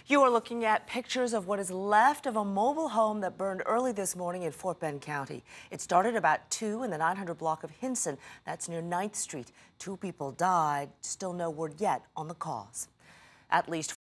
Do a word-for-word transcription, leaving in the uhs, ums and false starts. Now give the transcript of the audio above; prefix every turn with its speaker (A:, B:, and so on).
A: You are looking at pictures of what is left of a mobile home that burned early this morning in Fort Bend County. It started about two in the nine hundred block of Hinson. That's near ninth street. Two people died. Still no word yet on the cause. At least